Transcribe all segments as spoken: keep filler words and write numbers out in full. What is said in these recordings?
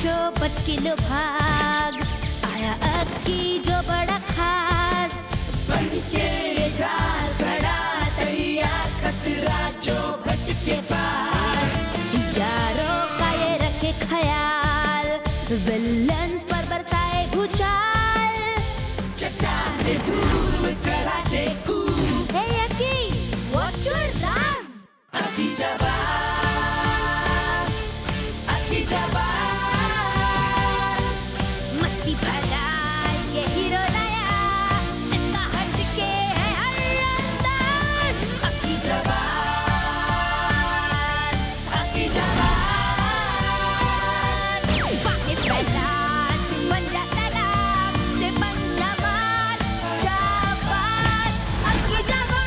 बच्चों बच के लो भाग, आया अक्की जो बड़ा खास, बन के ढाल खड़ा तैयार, खतरा जो भटके पास, यारों का ये रखे ख्याल, विलन्स पर बरसाए भूचाल, चट्टाने धूल कराटे कूद। Hey अक्की, what's your राज? अक्की जबास, अक्की जबास, मस्ती भरा ये हीरो नया, इसका हटके है हर अंदाज, अक्की जबास, अक्की जबास, बाके फैला तू बन जा सलाम, ते बन जा मार, जबास, अक्की जबास।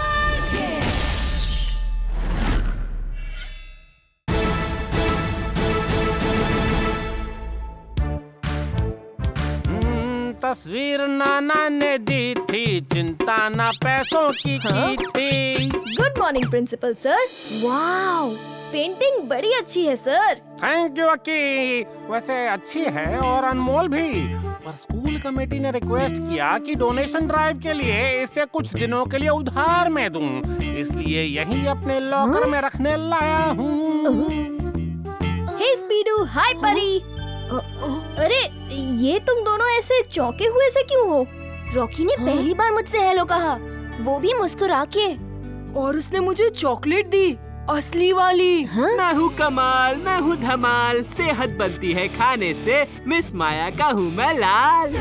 हम्म, तस्वीर नाना ने दी थी, चिंता ना पैसों की की थी। Good morning principal sir. Wow, painting बड़ी अच्छी है सर। थैंक यू अक्की। वैसे अच्छी है और अनमोल भी, पर स्कूल कमेटी ने रिक्वेस्ट किया कि डोनेशन ड्राइव के लिए इसे कुछ दिनों के लिए उधार में दूं, इसलिए यही अपने लॉकर में रखने लाया हूँ। हे स्पीडू, हाय परी। अरे ये तुम दोनों ऐसे चौंके हुए से क्यों हो? रॉकी ने पहली बार मुझसे हेलो कहा, वो भी मुस्कुरा के, और उसने मुझे चॉकलेट दी, असली वाली। हाँ? मैं हूँ कमाल, मैं हूँ धमाल, सेहत बनती है खाने से, मिस माया का हूँ मैं लाल।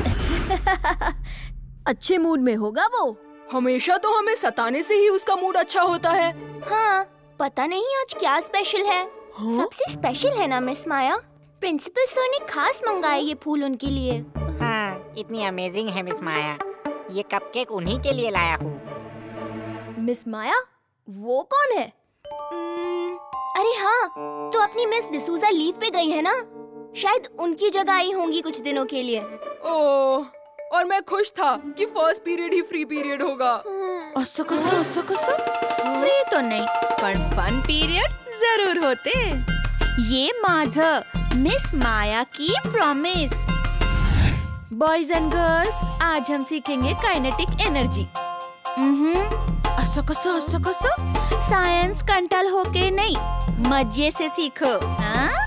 अच्छे मूड में होगा वो। हमेशा तो हमें सताने से ही उसका मूड अच्छा होता है। हाँ, पता नहीं आज क्या स्पेशल है। हाँ? सबसे स्पेशल है ना मिस माया। प्रिंसिपल सर ने खास मंगाए ये फूल उनके लिए। हाँ, इतनी अमेजिंग है मिस माया। ये कपकेक उन्हीं के लिए लाया हूँ। मिस माया, वो कौन है? Hmm, अरे हाँ, तो अपनी मिस डिसूजा लीव पे गई है ना, शायद उनकी जगह आई होंगी कुछ दिनों के लिए। ओह, और मैं खुश था कि फर्स्ट पीरियड ही फ्री पीरियड होगा। असो कसो, असो कसो, फ्री तो नहीं पर फन पीरियड जरूर होते। ये माझं मिस माया की प्रॉमिस। बॉयज एंड गर्ल्स, आज हम सीखेंगे काइनेटिक एनर्जी। असो कसो, असो कसो, साइंस कंटल होके नहीं, मजे से सीखो। हाँ?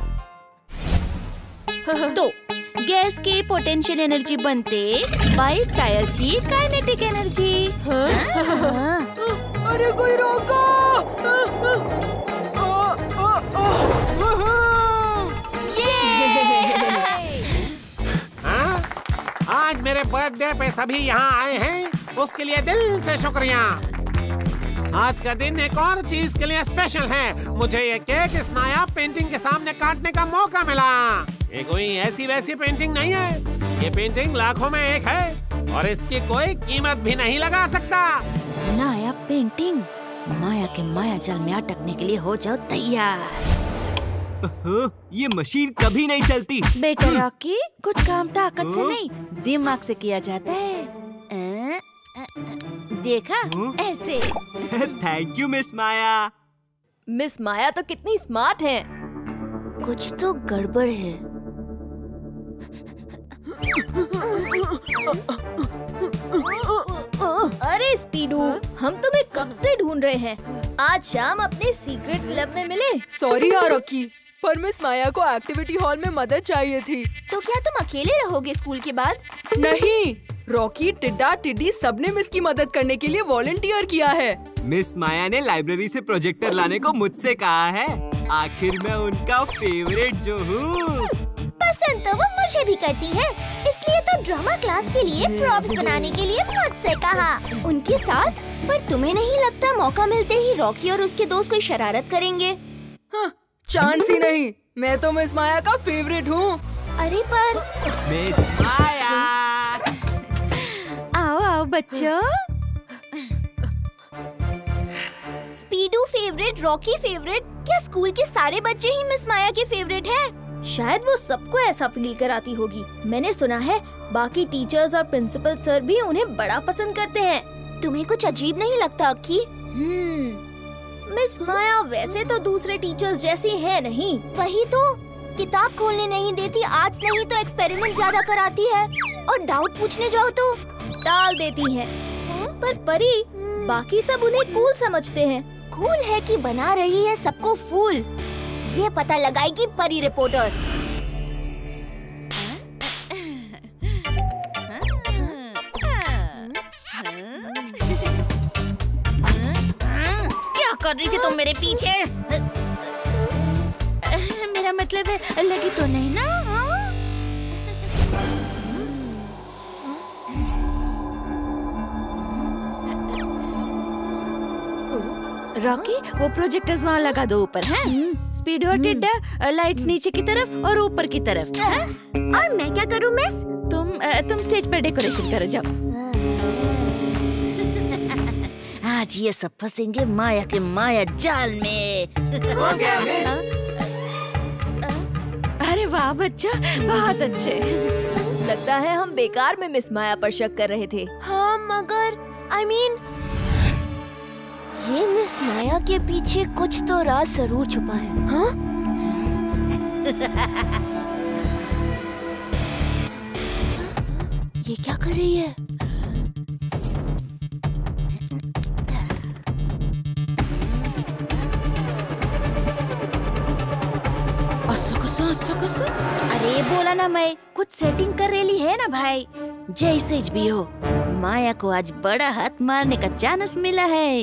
तो गैस की पोटेंशियल एनर्जी बनते बाइक टायर की काइनेटिक एनर्जी। हाँ? अरे कोई रोको! हाँ? आज मेरे बर्थडे पे सभी यहाँ आए हैं, उसके लिए दिल से शुक्रिया। आज का दिन एक और चीज के लिए स्पेशल है। मुझे ये केक इस नायाब पेंटिंग के सामने काटने का मौका मिला। ये कोई ऐसी वैसी पेंटिंग नहीं है, ये पेंटिंग लाखों में एक है और इसकी कोई कीमत भी नहीं लगा सकता। नायाब पेंटिंग, माया के माया जाल में अटकने के लिए हो जाओ तैयार। ये मशीन कभी नहीं चलती। बेटा रॉकी, कुछ काम ताकत से नहीं, दिमाग से किया जाता है। आ, आ, देखा ऐसे। Thank you miss Maya. Miss Maya तो कितनी स्मार्ट है। कुछ तो गड़बड़ है। अरे स्पीडू, हम तुम्हें कब से ढूंढ रहे हैं। आज शाम अपने सीक्रेट क्लब में मिले। सॉरी यार रॉकी, पर मिस माया को एक्टिविटी हॉल में मदद चाहिए थी। तो क्या तुम अकेले रहोगे स्कूल के बाद? नहीं, रॉकी, टिड्डा, टिड्डी सबने मिस की मदद करने के लिए वॉलंटियर किया है। मिस माया ने लाइब्रेरी से प्रोजेक्टर लाने को मुझसे कहा है। आखिर मैं उनका फेवरेट जो हूँ। पसंद तो वो मुझे भी करती है, इसलिए तो ड्रामा क्लास के लिए प्रॉप्स बनाने के लिए मुझसे कहा। उनके साथ? पर तुम्हें नहीं लगता मौका मिलते ही रॉकी और उसके दोस्त कोई शरारत करेंगे? हाँ, चांस ही नहीं। मैं तो मिस माया का फेवरेट हूँ। अरे पर मिस माया, आओ आओ बच्चों। स्पीडू फेवरेट, रॉकी फेवरेट, क्या स्कूल के सारे बच्चे ही मिस माया के फेवरेट हैं? शायद वो सबको ऐसा फील कराती होगी। मैंने सुना है बाकी टीचर्स और प्रिंसिपल सर भी उन्हें बड़ा पसंद करते हैं। तुम्हें कुछ अजीब नहीं लगता अक्की? हम्म, मिस माया वैसे तो दूसरे टीचर्स जैसी है नहीं। वही तो, किताब खोलने नहीं देती, आज नहीं तो एक्सपेरिमेंट ज्यादा कराती है, और डाउट पूछने जाओ तो टाल देती है। पर परी, बाकी सब उन्हें कूल समझते हैं। कूल है कि बना रही है सबको फूल, ये पता लगाएगी परी रिपोर्टर। क्या कर रही थी तुम मेरे पीछे? मेरा मतलब है लगी तो नहीं ना? रॉकी, वो प्रोजेक्टर्स वहाँ लगा दो ऊपर, हैं? स्पीड और टिड्डा लाइट्स नीचे की तरफ और ऊपर की तरफ। है? और मैं क्या करूँ मिस? तुम तुम स्टेज पर डेकोरेशन करो, जाओ। आज ये सब फंसेंगे माया के माया जाल में। हो गया मिस। अरे वाह बच्चा, बहुत अच्छे। लगता है हम बेकार में मिस माया पर शक कर रहे थे। हाँ, मगर आई I मीन mean, ये मिस माया के पीछे कुछ तो राज जरूर छुपा है। हाँ? ये क्या कर रही है? अरे बोला ना, मैं कुछ सेटिंग कर रही है ना भाई। जैसे भी हो, माया को आज बड़ा हाथ मारने का चांस मिला है।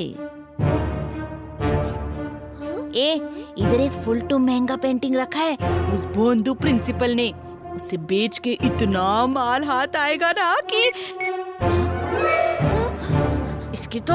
ए, इधर एक फुल टू महंगा पेंटिंग रखा है, उस बोंदू प्रिंसिपल ने। उसे बेच के इतना माल हाथ आएगा ना कि इसकी तो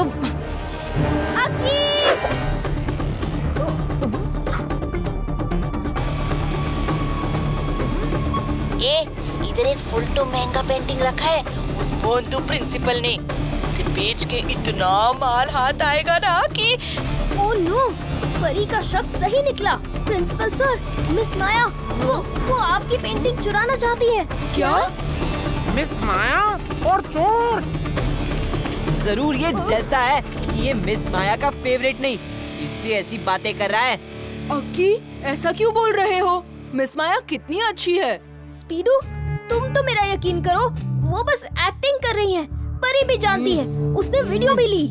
ए, इधर एक फुल टू महंगा पेंटिंग रखा है, उस बोंदू प्रिंसिपल ने। उसे बेच के इतना माल हाथ आएगा ना कि ओह नो, परी का शक सही निकला। प्रिंसिपल सर, मिस माया वो वो आपकी पेंटिंग चुराना चाहती है। क्या? मिस माया और चोर? जरूर ये जलता है कि ये मिस माया का फेवरेट नहीं, इसलिए ऐसी बातें कर रहा है। अक्की, ऐसा क्यों बोल रहे हो? मिस माया कितनी अच्छी है। स्पीडू, तुम तो मेरा यकीन करो, वो बस एक्टिंग कर रही है। परी भी जानती है, उसने वीडियो भी ली।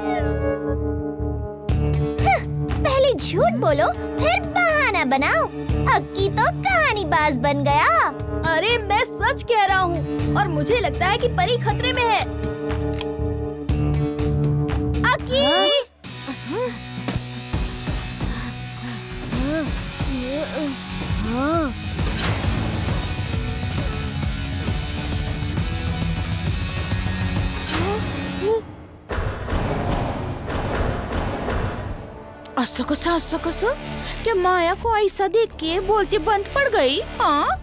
पहले झूठ बोलो, फिर बहाना बनाओ। अक्की तो कहानीबाज बन गया। अरे मैं सच कह रहा हूँ, और मुझे लगता है कि परी खतरे में है। अक्की! हाँ? हाँ। असकसा असकसा, क्या माया को ऐसा देख के बोलती बंद पड़ गई? हाँ,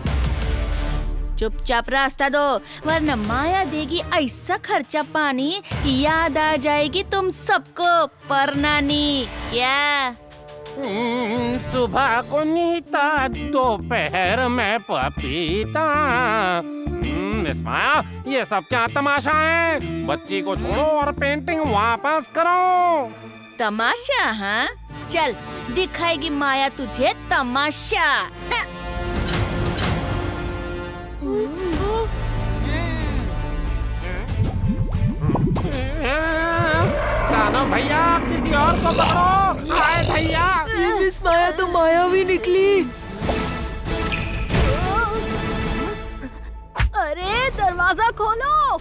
चुपचाप रास्ता दो, वरना माया देगी ऐसा खर्चा पानी, याद आ जाएगी तुम सबको परनानी। क्या? सुबह को नीता, दोपहर में पपीता। मिस माया, ये सब क्या तमाशा है? बच्ची को छोड़ो और पेंटिंग वापस करो। तमाशा? हाँ, चल दिखाएगी माया तुझे तमाशा। कानो भैया, किसी और को पकड़ो। आए भैया। मिस माया तो मायावी निकली। अरे दरवाजा खोलो।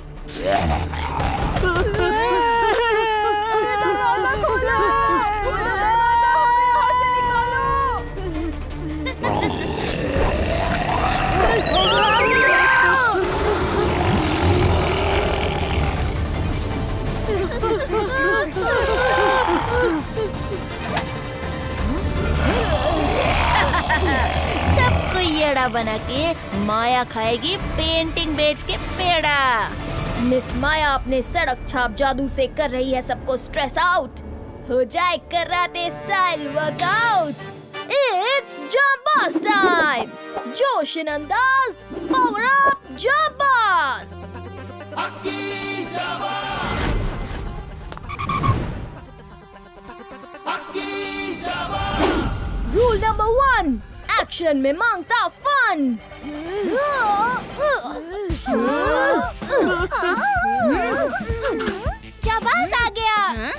सबको येड़ा बना के माया खाएगी पेंटिंग बेच के पेड़ा। मिस माया अपने सड़क छाप जादू से कर रही है सबको स्ट्रेस आउट। हो जाए karate style workout. It's Jaanbaaz time. जोश इन अंदाज, power up Jaanbaaz. Rule number one, action में मांगता फन। शाबाश आ गया।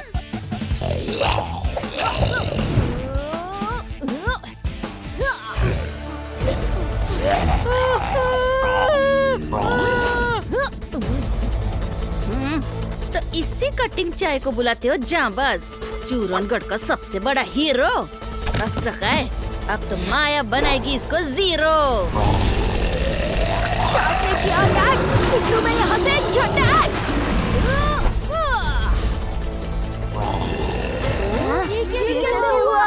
तो इसी कटिंग चाय को बुलाते हो जांबाज, चूरनगढ़ का सबसे बड़ा हीरो। बस है, अब तो माया बनाएगी इसको जीरो। मैं यहाँ से झटक। ये कैसे हुआ?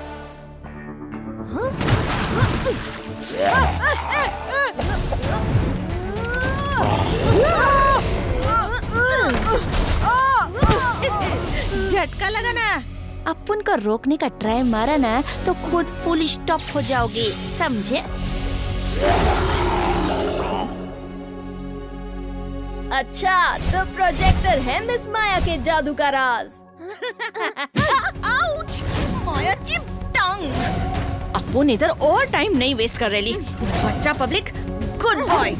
झटका लगा ना। अपन को रोकने का ट्राई मारा ना तो खुद फुल स्टॉप हो जाओगे, समझे? अच्छा, तो प्रोजेक्टर है मिस माया के जादू का राज। आउच! माया की टंग। अपन इधर और टाइम नहीं वेस्ट कर रही। बच्चा public, good boy.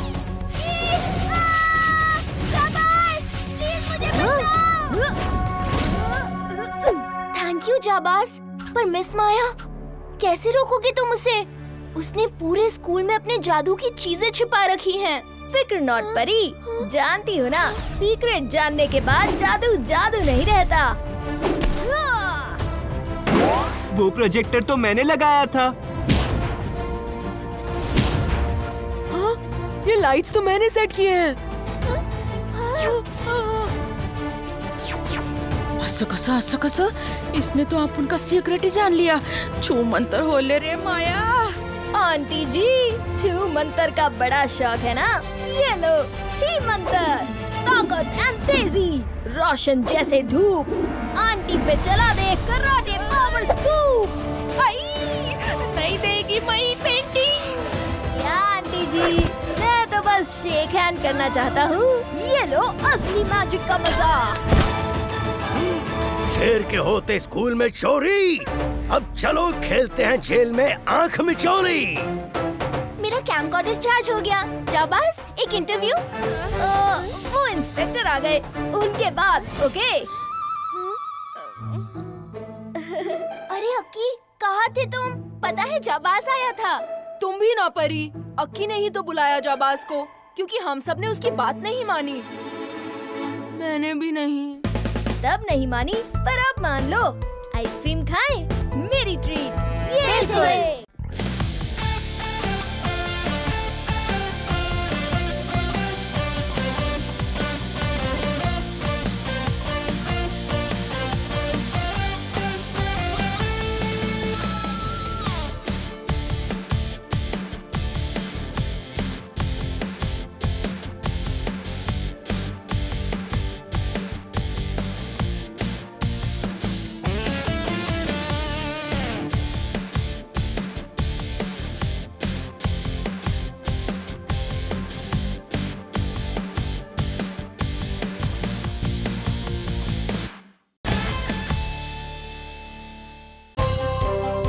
Thank you Jaanbaaz, पर मिस माया कैसे रोकोगे तुम उसे? उसने पूरे स्कूल में अपने जादू की चीजें छिपा रखी हैं। फिक्र नॉट परी, जानती हो ना, सीक्रेट जानने के बाद जादू जादू नहीं रहता। वो प्रोजेक्टर तो मैंने लगाया था। हाँ? ये लाइट्स तो मैंने सेट किए हैं। असकसा असकसा, इसने तो आप उनका सीक्रेट ही जान लिया। छू मंतर हो ले रे माया। आंटी जी, छू मंतर का बड़ा शौक है ना? ये लो, छी मंतर, ताकत एंड तेजी, रोशन जैसे धूप। आंटी पे चला दे कराटे पावर स्कूप। आई, नहीं देगी मई पेंटिंग। या आंटी जी, मैं तो बस शेक हैंड करना चाहता हूँ। ये लो असली मैजिक का मजा। शेर के होते स्कूल में चोरी, अब चलो खेलते हैं जेल में आंख मिचौली। मेरा कैमकॉर्डर चार्ज हो गया। जाबाज, एक इंटरव्यू। वो इंस्पेक्टर आ गए, उनके बाद ओके। अरे अक्की, कहाँ थे तुम? पता है जाबाज आया था। तुम भी ना परी, अक्की ने ही तो बुलाया जाबाज को, क्योंकि हम सब ने उसकी बात नहीं मानी। मैंने भी नहीं। तब नहीं मानी, पर अब मान लो। आइसक्रीम खाएं, मेरी ट्रीट। ये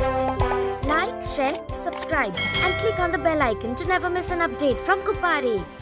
Share, subscribe and click on the bell icon to never miss an update from Kupari.